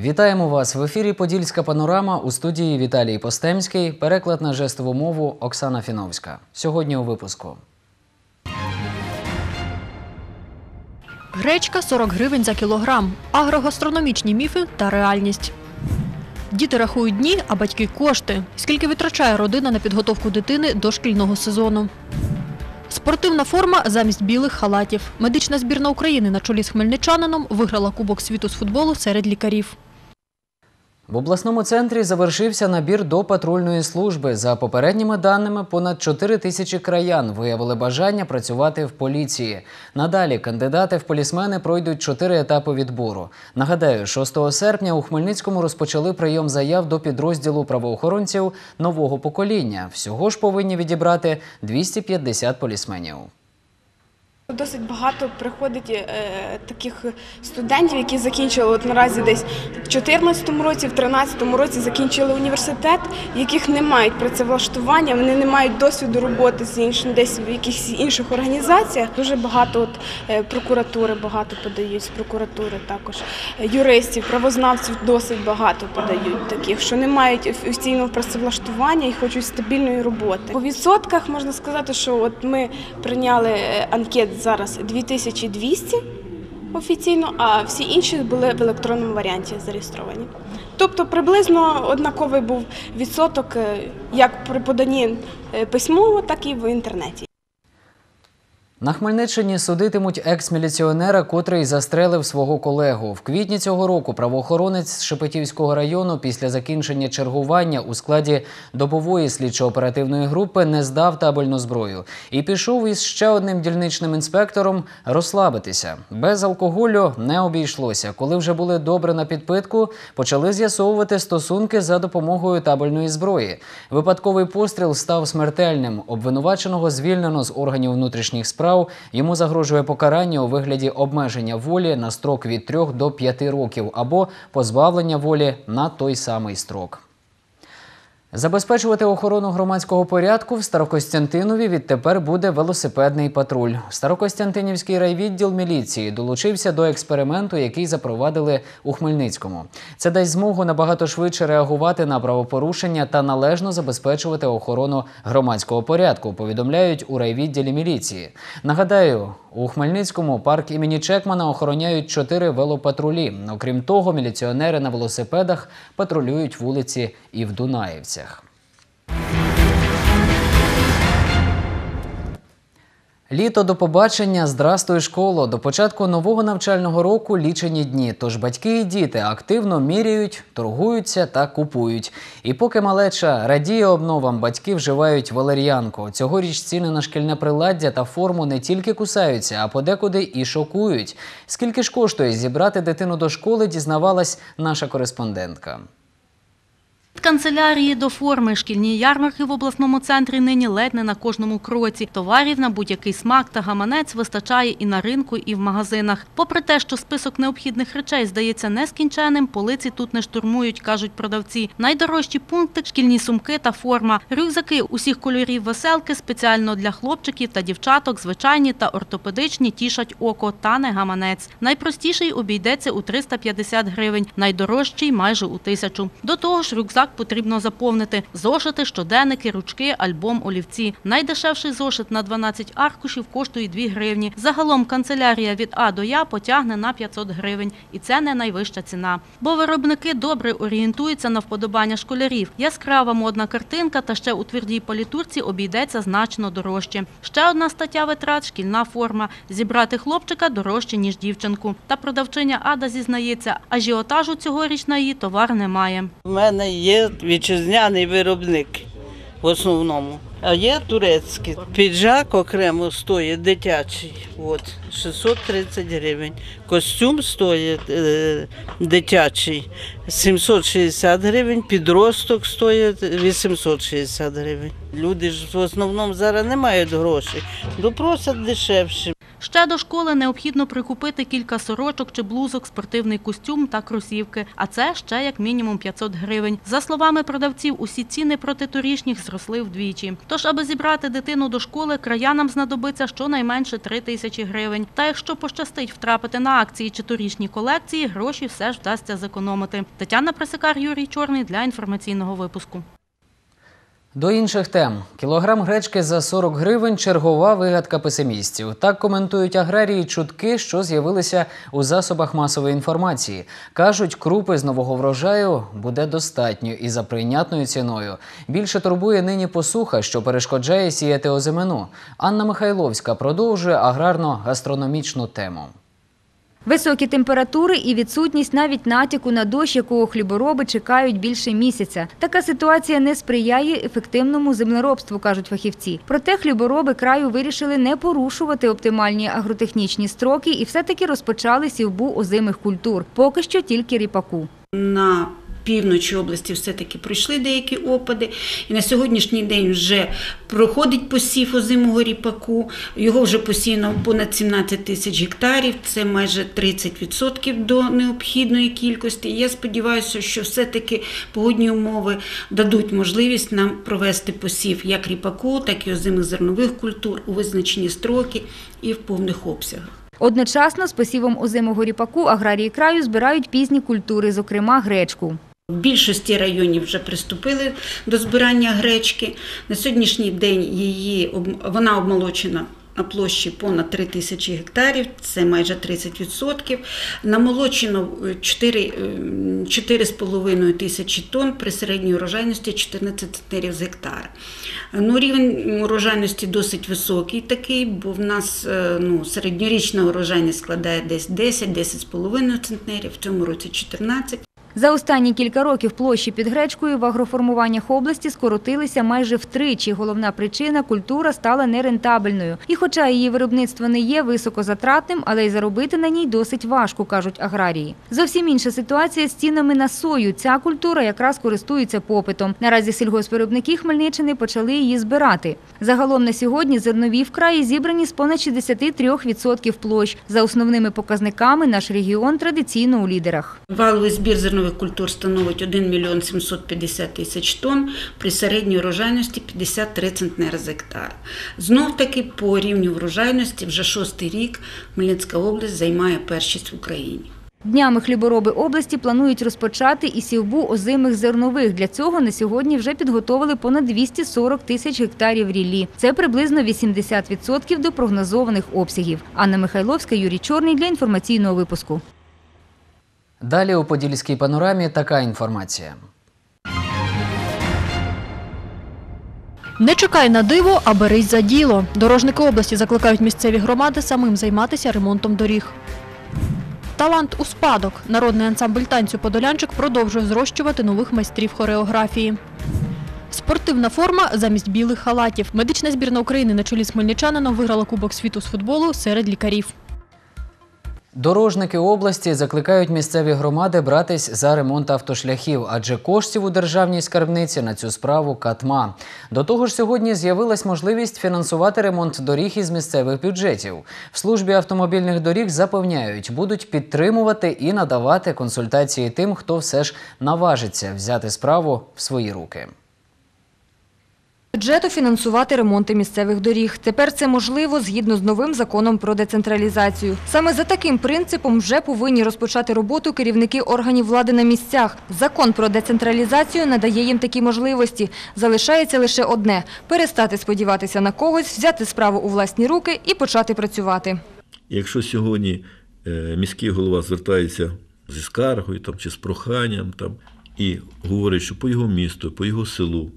Вітаємо вас! В ефірі «Подільська панорама», у студії Віталій Постемський, переклад на жестову мову Оксана Фіновська. Сьогодні у випуску. Гречка – 40 гривень за кілограм. Агрогастрономічні міфи та реальність. Діти рахують дні, а батьки – кошти. Скільки витрачає родина на підготовку дитини до шкільного сезону. Спортивна форма замість білих халатів. Медична збірна України на чолі з хмельничанином виграла Кубок світу з футболу серед лікарів. В обласному центрі завершився набір до патрульної служби. За попередніми даними, понад 4 тисячі краян виявили бажання працювати в поліції. Надалі кандидати в полісмени пройдуть 4 етапи відбору. Нагадаю, 6 серпня у Хмельницькому розпочали прийом заяв до підрозділу правоохоронців нового покоління. Всього ж повинні відібрати 250 полісменів. Досить багато приходить таких студентів, які закінчили наразі десь в 2014 році, в 2013 році закінчили університет, яких не мають працевлаштування, вони не мають досвіду роботи десь в якихось інших організаціях. Дуже багато прокуратури багато подають, з прокуратури також. Юристів, правознавців досить багато подають таких, що не мають офіційного працевлаштування і хочуть стабільної роботи. По відсотках можна сказати, що ми прийняли анкет зараз 2200 офіційно, а всі інші були в електронному варіанті зареєстровані. Тобто приблизно однаковий був відсоток як при поданні письмово, так і в інтернеті. На Хмельниччині судитимуть екс-міліціонера, котрий застрелив свого колегу. В квітні цього року правоохоронець з Шепетівського району після закінчення чергування у складі добової слідчо-оперативної групи не здав табельну зброю і пішов із ще одним дільничним інспектором розслабитися. Без алкоголю не обійшлося. Коли вже були добре на підпитку, почали з'ясовувати стосунки за допомогою табельної зброї. Випадковий постріл став смертельним. Обвинуваченого звільнено з органів внутрішніх справ. Йому загрожує покарання у вигляді обмеження волі на строк від 3 до 5 років або позбавлення волі на той самий строк. Забезпечувати охорону громадського порядку в Старокостянтинові відтепер буде велосипедний патруль. Старокостянтинівський райвідділ міліції долучився до експерименту, який запровадили у Хмельницькому. Це дасть змогу набагато швидше реагувати на правопорушення та належно забезпечувати охорону громадського порядку, повідомляють у райвідділі міліції. Нагадаю, у Хмельницькому парк імені Чекмана охороняють 4 велопатрулі. Окрім того, міліціонери на велосипедах патрулюють вулиці і в Дунаївцях. Літо до побачення, здрастуй школо. До початку нового навчального року лічені дні. Тож батьки і діти активно міряють, торгуються та купують. І поки малеча радіє обновам, батьки вживають валер'янку. Цьогоріч ціни на шкільне приладдя та форму не тільки кусаються, а подекуди і шокують. Скільки ж коштує зібрати дитину до школи, дізнавалась наша кореспондентка. Від канцелярії до форми шкільні ярмарки в обласному центрі нині ледь не на кожному кроці. Товарів на будь-який смак та гаманець вистачає і на ринку, і в магазинах. Попри те, що список необхідних речей здається нескінченним, полиці тут не штурмують, кажуть продавці. Найдорожчі пункти – шкільні сумки та форма. Рюкзаки усіх кольорів веселки спеціально для хлопчиків та дівчаток, звичайні та ортопедичні тішать око, та не гаманець. Найпростіший обійдеться у 350 гривень, найдорожчий – майже у 1000. До того ж, рюкзак потрібно заповнити. Зошити, щоденники, ручки, альбом, олівці. Найдешевший зошит на 12 аркушів коштує 2 гривні. Загалом канцелярія від А до Я потягне на 500 гривень. І це не найвища ціна. Бо виробники добре орієнтуються на вподобання школярів. Яскрава модна картинка та ще у твердій палітурці обійдеться значно дорожче. Ще одна стаття витрат – шкільна форма. Зібрати хлопчика дорожче, ніж дівчинку. Та продавчиня Ада зізнається, ажіотажу цьогоріч на її товар немає. У мене є вітчизняний виробник в основному, а є турецький. Піджак окремо стоїть дитячий, 630 гривень. Костюм стоїть дитячий 760 гривень, підросток стоїть 860 гривень. Люди ж в основному зараз не мають грошей, просять дешевше. Ще до школи необхідно прикупити кілька сорочок чи блузок, спортивний костюм та кросівки. А це ще як мінімум 500 гривень. За словами продавців, усі ціни проти торішніх зросли вдвічі. Тож, аби зібрати дитину до школи, краянам знадобиться щонайменше 3 тисячі гривень. Та якщо пощастить втрапити на акції чи торішні колекції, гроші все ж вдасться зекономити. Тетяна Пресикар, Юрій Чорний для інформаційного випуску. До інших тем. Кілограм гречки за 40 гривень – чергова вигадка песимістів. Так коментують аграрії чутки, що з'явилися у засобах масової інформації. Кажуть, крупи з нового врожаю буде достатньо і за прийнятною ціною. Більше турбує нині посуха, що перешкоджає сіяти озимину. Анна Михайловська продовжує аграрно-гастрономічну тему. Високі температури і відсутність навіть натяку на дощ, якого хлібороби чекають більше місяця. Така ситуація не сприяє ефективному землеробству, кажуть фахівці. Проте хлібороби краю вирішили не порушувати оптимальні агротехнічні строки і все-таки розпочали сівбу озимих культур. Поки що тільки ріпаку. На півночі області все-таки пройшли деякі опади. І на сьогоднішній день вже проходить посів озимого ріпаку. Його вже посіяно понад 17 тисяч гектарів. Це майже 30% до необхідної кількості. І я сподіваюся, що все-таки погодні умови дадуть можливість нам провести посів як ріпаку, так і озимих зернових культур у визначені строки і в повних обсягах. Одночасно з посівом озимого ріпаку аграрії краю збирають пізні культури, зокрема гречку. В більшості районів вже приступили до збирання гречки. На сьогоднішній день вона обмолочена на площі понад 3 тисячі гектарів, це майже 30%. Намолочено 4,5 тисячі тонн при середній урожайності 14 центнерів з гектара. Рівень урожайності досить високий такий, бо в нас середньорічна урожайність складає десь 10-10,5 центнерів, в цьому році 14. За останні кілька років площі під гречкою в агроформуваннях області скоротилися майже втричі. Головна причина – культура стала нерентабельною. І хоча її виробництво не є високозатратним, але й заробити на ній досить важко, кажуть аграрії. Зовсім інша ситуація з цінами на сою. Ця культура якраз користується попитом. Наразі сільгоспвиробники Хмельниччини почали її збирати. Загалом на сьогодні зернові в краї зібрані з понад 63% площ. За основними показниками наш регіон традиційно у лідерах. Валовий збір зернових культур становить 1 мільйон 750 тисяч тонн при середній урожайності 53 центнери з гектара. Знов-таки по рівню врожайності вже 6-й рік Хмельницька область займає першість в Україні. Днями хлібороби області планують розпочати і сівбу озимих зернових. Для цього на сьогодні вже підготовили понад 240 тисяч гектарів ріллі. Це приблизно 80% до прогнозованих обсягів. Анна Михайловська, Юрій Чорний для інформаційного випуску. Далі у Подільській панорамі така інформація. Не чекай на диво, а берись за діло. Дорожники області закликають місцеві громади самим займатися ремонтом доріг. Талант у спадок. Народний ансамбль танцю «Подолянчик» продовжує зрощувати нових майстрів хореографії. Спортивна форма замість білих халатів. Медична збірна України на чолі з хмельничанином виграла Кубок світу з футболу серед лікарів. Дорожники області закликають місцеві громади братись за ремонт автошляхів, адже коштів у державній скарбниці на цю справу катма. До того ж, сьогодні з'явилась можливість фінансувати ремонт доріг із місцевих бюджетів. В службі автомобільних доріг запевняють, будуть підтримувати і надавати консультації тим, хто все ж наважиться взяти справу в свої руки. Бюджету фінансувати ремонти місцевих доріг. Тепер це можливо згідно з новим законом про децентралізацію. Саме за таким принципом вже повинні розпочати роботу керівники органів влади на місцях. Закон про децентралізацію надає їм такі можливості. Залишається лише одне – перестати сподіватися на когось, взяти справу у власні руки і почати працювати. Якщо сьогодні міський голова звертається зі скаргою чи з проханням і говорить, що по його місту, по його селу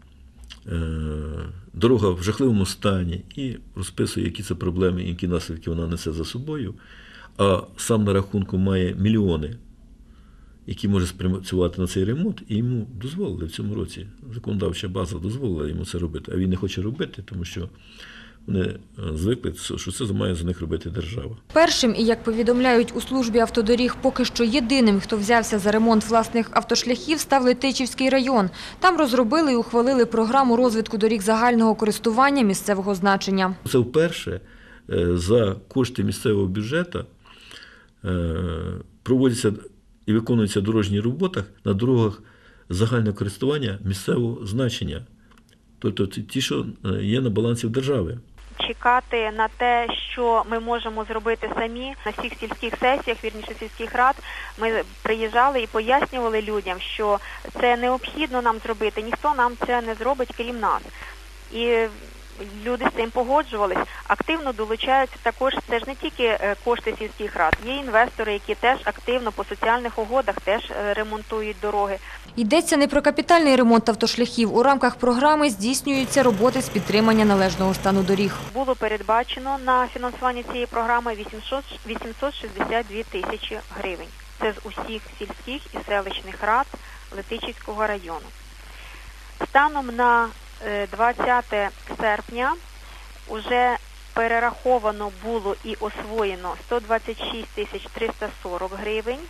дорога в жахливому стані і розписує, які це проблеми, які наслідки вона несе за собою, а сам на рахунку має мільйони, які може спрацювати на цей ремонт, і йому дозволили в цьому році. Законодавча база дозволила йому це робити, а він не хоче робити, тому що вони звикли, що це має за них робити держава. Першим, і як повідомляють у службі автодоріг, поки що єдиним, хто взявся за ремонт власних автошляхів, став Летичівський район. Там розробили і ухвалили програму розвитку доріг загального користування місцевого значення. Це вперше за кошти місцевого бюджету проводяться і виконуються дорожні роботи на дорогах загального користування місцевого значення. Тобто ті, що є на балансі в держави. Чекати на те, що ми можемо зробити самі. На всіх сільських сесіях, вірніше сільських рад, ми приїжджали і пояснювали людям, що це необхідно нам зробити, ніхто нам це не зробить, крім нас. І люди з цим погоджувались, активно долучаються також, це ж не тільки кошти сільських рад, є інвестори, які теж активно по соціальних угодах теж ремонтують дороги. Йдеться не про капітальний ремонт автошляхів. У рамках програми здійснюються роботи з підтримання належного стану доріг. Було передбачено на фінансування цієї програми 862 тисячі гривень. Це з усіх сільських і селищних рад Летичівського району. Станом на 20 серпня вже перераховано було і освоєно 126 тисяч 340 гривень.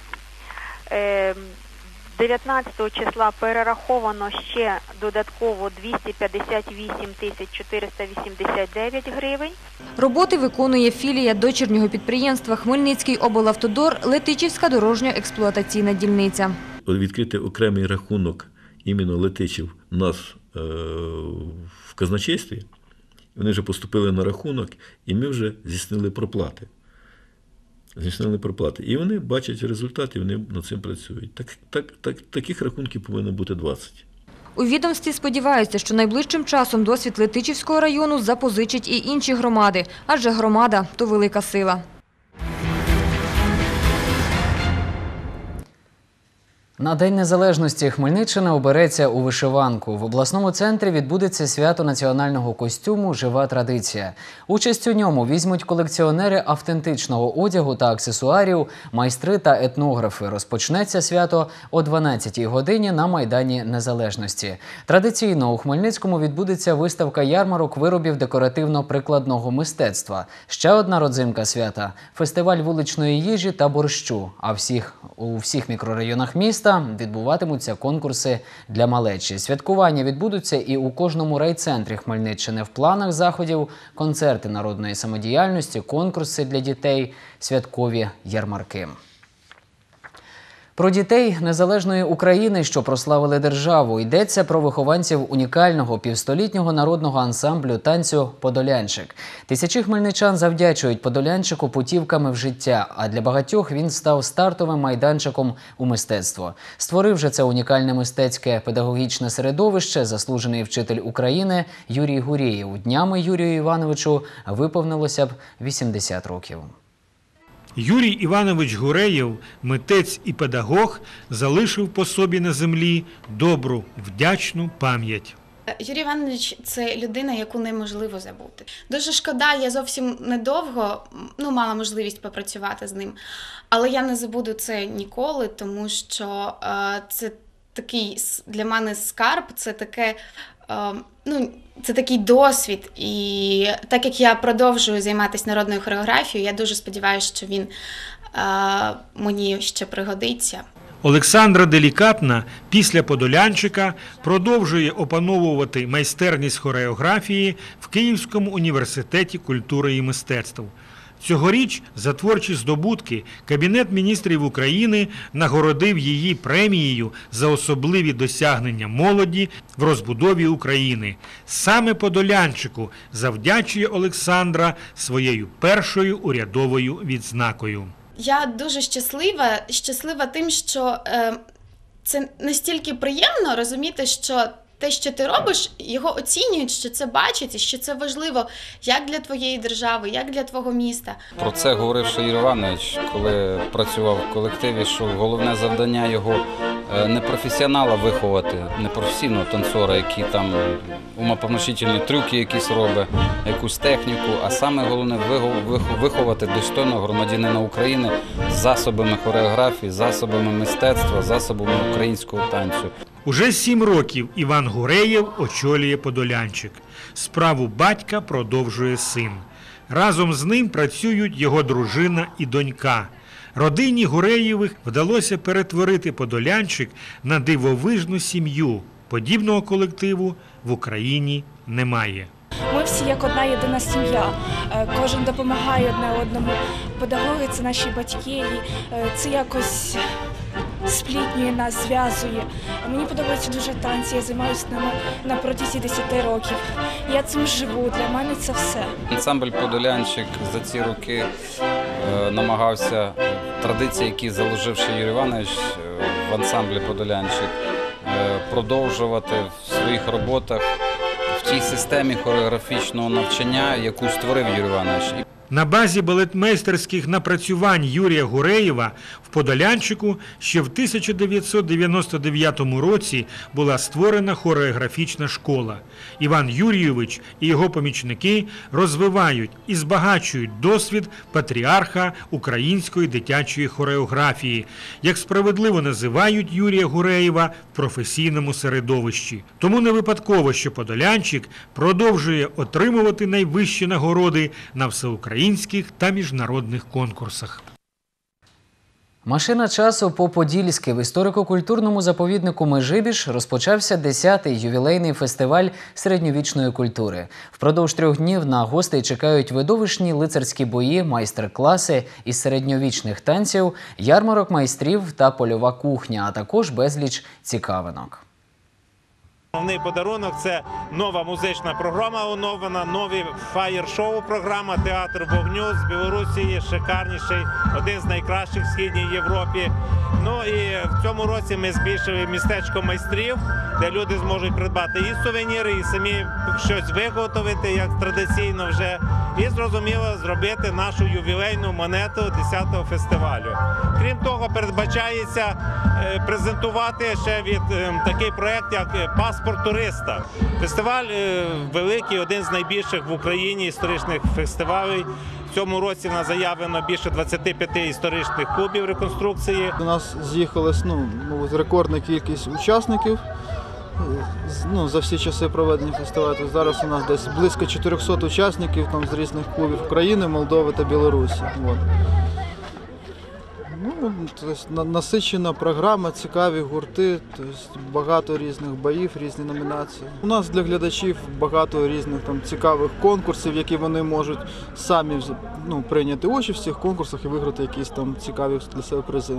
19 числа перераховано ще додатково 258 тисяч 489 гривень. Роботи виконує філія дочірнього підприємства «Хмельницький облавтодор» Летичівська дорожньо-експлуатаційна дільниця. Відкрити окремий рахунок іменно Летичів у нас в казначействі, вони вже поступили на рахунок, і ми вже здійснили проплати. І вони бачать результати, вони над цим працюють. Таких рахунків повинно бути 20. У відомстві сподіваються, що найближчим часом досвід Летичівського району запозичать і інші громади, адже громада – то велика сила. На День Незалежності Хмельниччина обереться у вишиванку. В обласному центрі відбудеться свято національного костюму «Жива традиція». Участь у ньому візьмуть колекціонери автентичного одягу та аксесуарів, майстри та етнографи. Розпочнеться свято о 12-й годині на Майдані Незалежності. Традиційно у Хмельницькому відбудеться виставка ярмарок виробів декоративно-прикладного мистецтва. Ще одна родзинка свята – фестиваль вуличної їжі та борщу. А у всіх мікрорайонах міста відбуватимуться конкурси для малечі. Святкування відбудуться і у кожному райцентрі Хмельниччини. В планах заходів – концерти народної самодіяльності, конкурси для дітей, святкові ярмарки. Про дітей незалежної України, що прославили державу, йдеться про вихованців унікального півстолітнього народного ансамблю танцю «Подолянчик». Тисячі хмельничан завдячують «Подолянчику» путівками в життя, а для багатьох він став стартовим майданчиком у мистецтво. Створив же це унікальне мистецьке педагогічне середовище заслужений вчитель України Юрій Гурєєв. Днями Юрію Івановичу виповнилося б 80 років. Юрій Іванович Гурєєв, митець і педагог, залишив по собі на землі добру, вдячну пам'ять. Юрій Іванович – це людина, яку неможливо забути. Дуже шкода, я зовсім недовго мала можливість попрацювати з ним, але я не забуду це ніколи, тому що це такий для мене скарб, це таке... Це такий досвід, і так як я продовжую займатися народною хореографією, я дуже сподіваюся, що він мені ще пригодиться. Олександра Делікатна після «Подолянчика» продовжує опановувати майстерність хореографії в Київському університеті культури і мистецтв. Цьогоріч за творчі здобутки Кабінет міністрів України нагородив її премією за особливі досягнення молоді в розбудові України. Саме «Подолянчику» завдячує Олександра своєю першою урядовою відзнакою. Я дуже щаслива тим, що це настільки приємно розуміти, що те, що ти робиш, його оцінюють, що це бачать, і що це важливо як для твоєї держави, як для твого міста. Про це говорив Юрій Іванович, коли працював в колективі, що головне завдання його не професіонала виховати, не професійного танцора, який там умопомрачительні трюки якісь робить, якусь техніку, а саме головне виховати достойного громадянина України з засобами хореографії, засобами мистецтва, засобами українського танцю. Уже 7 років Іван Гурєєв очолює «Подолянчик». Справу батька продовжує син. Разом з ним працюють його дружина і донька. Родині Гурєєвих вдалося перетворити «Подолянчик» на дивовижну сім'ю. Подібного колективу в Україні немає. Ми всі як одна єдина сім'я, кожен допомагає одне одному. Педагоги – це наші батьки, і це якось сплітнює нас, зв'язує. Мені подобаються дуже танці, я займаюся ними на протязі 10 років. Я цим живу, для мене це все. Ансамбль «Подолянчик» за ці роки намагався традиції, які заложив ще Юрій Іванович в ансамблі «Подолянчик», продовжувати в своїх роботах в тій системі хореографічного навчання, яку створив Юрій Іванович. На базі балетмейстерських напрацювань Юрія Гуреєва в Подолянчику ще в 1999 році була створена хореографічна школа. Іван Юрійович і його помічники розвивають і збагачують досвід патріарха української дитячої хореографії, як справедливо називають Юрія Гуреєва в професійному середовищі. Тому не випадково, що Подолянчик продовжує отримувати найвищі нагороди на всеукраїнських та міжнародних конкурсах. Машина часу по-подільськи в історико-культурному заповіднику Межибіж розпочався 10-й ювілейний фестиваль середньовічної культури. Впродовж 3 днів на гостей чекають видовищні лицарські бої, майстер-класи із середньовічних танців, ярмарок майстрів та польова кухня, а також безліч цікавинок. Основний подарунок – це нова музична програма оновлена, новий фаєр-шоу програма «Театр вогню» з Білорусі, шикарніший, один з найкращих в Східній Європі. Ну і в цьому році ми збільшили містечко майстрів, де люди зможуть придбати і сувеніри, і самі щось виготовити, як традиційно вже, і, зрозуміло, зробити нашу ювілейну монету 10-го фестивалю. Крім того, передбачається презентувати ще від такий проєкт, як «Паспорт туриста». Фестиваль великий, один з найбільших в Україні історичних фестивалів. В цьому році в нас заявлено більше 25 історичних клубів реконструкції. У нас з'їхалась рекордна кількість учасників за всі часи проведення фестивалю. Зараз у нас десь близько 400 учасників з різних клубів України, Молдови та Білорусі. Насичена програма, цікаві гурти, багато різних боїв, різні номінації. У нас для глядачів багато різних цікавих конкурсів, які вони можуть самі прийняти участь в цих конкурсах і виграти якісь цікаві для себе призи.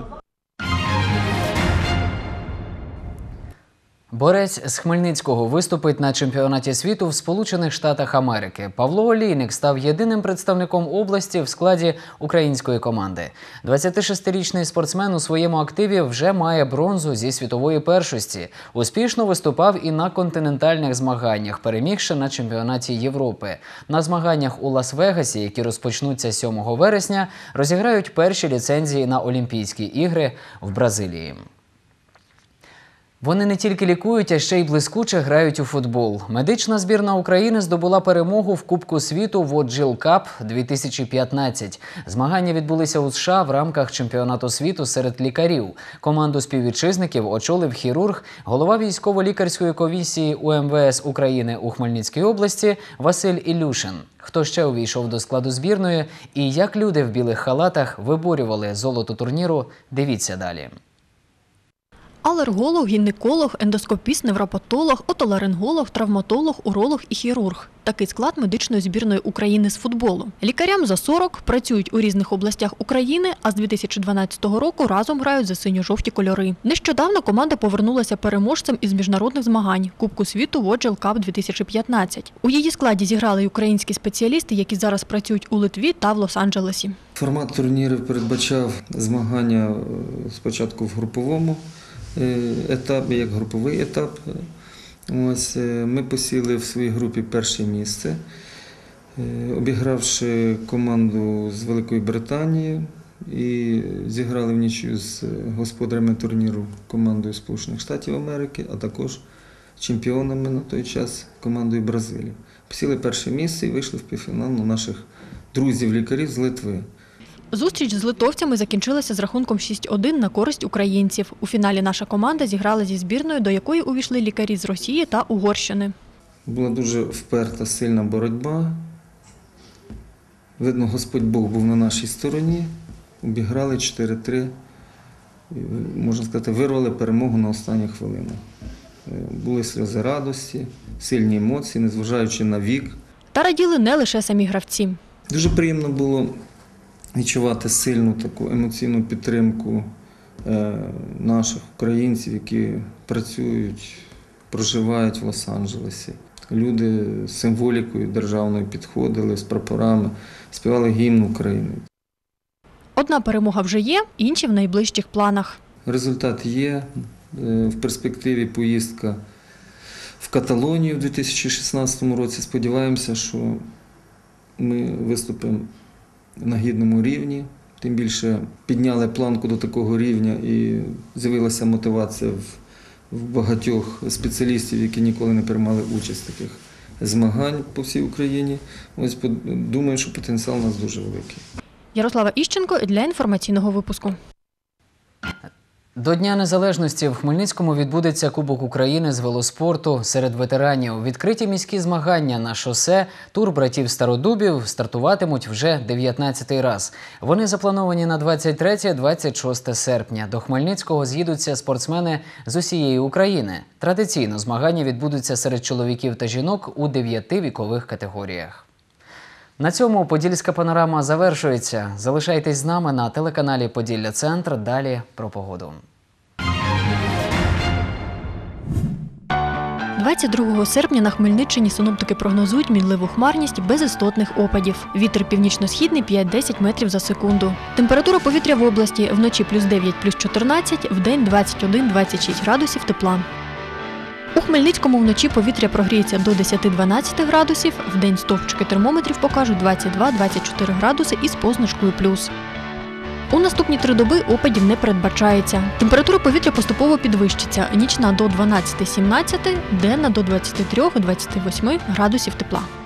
Борець з Хмельницького виступить на чемпіонаті світу в Сполучених Штатах Америки. Павло Олійник став єдиним представником області в складі української команди. 26-річний спортсмен у своєму активі вже має бронзу зі світової першості. Успішно виступав і на континентальних змаганнях, перемігши на чемпіонаті Європи. На змаганнях у Лас-Вегасі, які розпочнуться 7 вересня, розіграють перші ліцензії на Олімпійські ігри в Бразилії. Вони не тільки лікують, а ще й блискуче грають у футбол. Медична збірна України здобула перемогу в Кубку світу WOJIL Cup 2015. Змагання відбулися у США в рамках чемпіонату світу серед лікарів. Команду співвітчизників очолив хірург, голова військово-лікарської комісії УМВС України у Хмельницькій області Василь Ілюшин. Хто ще увійшов до складу збірної і як люди в білих халатах виборювали золото турніру, дивіться далі. Алерголог, гінеколог, ендоскопіст, невропатолог, отоларинголог, травматолог, уролог і хірург. Такий склад медичної збірної України з футболу. Лікарям за 40, працюють у різних областях України, а з 2012 року разом грають за синьо-жовті кольори. Нещодавно команда повернулася переможцем із міжнародних змагань Кубку світу WOJIL Cup 2015. У її складі зіграли й українські спеціалісти, які зараз працюють у Литві та в Лос-Анджелесі. Формат турнірів передбачав змагання спочатку в груповому етапі, як груповий етап. Ми посіли в своїй групі перше місце, обігравши команду з Великої Британії і зіграли в нічию з господарями турніру командою Сполучених Штатів Америки, а також чемпіонами на той час командою Бразилії. Посіли перше місце і вийшли в півфінал на наших друзів-лікарів з Литви. Зустріч з литовцями закінчилася з рахунком 6-1 на користь українців. У фіналі наша команда зіграла зі збірною, до якої увійшли лікарі з Росії та Угорщини. Була дуже вперта, сильна боротьба. Видно, Господь Бог був на нашій стороні. Обіграли 4-3. Можна сказати, вирвали перемогу на останню хвилину. були сльози радості, сильні емоції, незважаючи на вік. Та раділи не лише самі гравці. Дуже приємно було відчувати сильну таку емоційну підтримку наших українців, які працюють, проживають в Лос-Анджелесі. Люди з символікою державною підходили, з прапорами, співали гімн України. Одна перемога вже є, інші в найближчих планах. Результат є. В перспективі поїздка в Каталонію в 2016 році. Сподіваємося, що ми виступимо на гідному рівні. Тим більше підняли планку до такого рівня і з'явилася мотивація в багатьох спеціалістів, які ніколи не приймали участь в таких змагань по всій Україні. Ось думаю, що потенціал у нас дуже великий. Ярослава Іщенко для інформаційного випуску. До Дня Незалежності в Хмельницькому відбудеться Кубок України з велоспорту серед ветеранів. Відкриті міські змагання на шосе «Тур братів Стародубів» стартуватимуть вже 19-й раз. Вони заплановані на 23-26 серпня. До Хмельницького з'їдуться спортсмени з усієї України. Традиційно змагання відбудуться серед чоловіків та жінок у 9 вікових категоріях. На цьому «Подільська панорама» завершується. Залишайтесь з нами на телеканалі «Поділля-Центр». Далі про погоду. 22 серпня на Хмельниччині синоптики прогнозують мінливу хмарність без істотних опадів. Вітер північно-східний 5-10 метрів за секунду. Температура повітря в області вночі +9, +14, вдень 21-26 градусів тепла. У Хмельницькому вночі повітря прогріється до 10-12 градусів, вдень стовпчики термометрів покажуть 22-24 градуси із позначкою плюс. У наступні 3 доби опадів не передбачається. Температура повітря поступово підвищиться. Нічна до 12-17, денна до 23-28 градусів тепла.